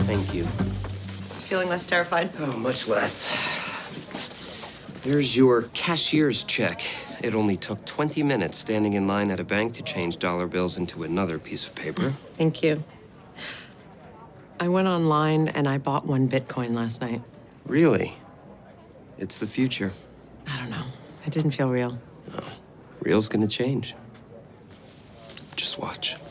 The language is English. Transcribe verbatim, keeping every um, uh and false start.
Thank you. Feeling less terrified? Oh, much less. Here's your cashier's check. It only took twenty minutes standing in line at a bank to change dollar bills into another piece of paper. Thank you. I went online and I bought one Bitcoin last night. Really? It's the future. I don't know. It didn't feel real. Oh, real's gonna change. Just watch.